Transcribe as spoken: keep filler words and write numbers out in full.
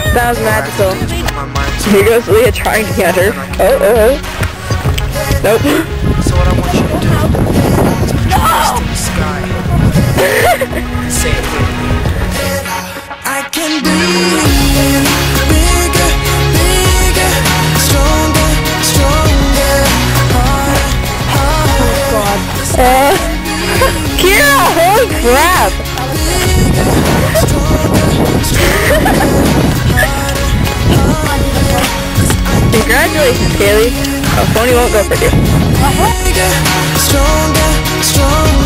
That was magical. Here goes Leah trying to get her. Oh, oh, oh. Nope. So what I want you to do is put your fist in the sky. Say it with me. I can breathe. Bigger, bigger, stronger, stronger, harder, harder. Oh god. Uh, Kira, holy crap! Congratulations, Kaylee. A phony won't go for you. Stronger, stronger.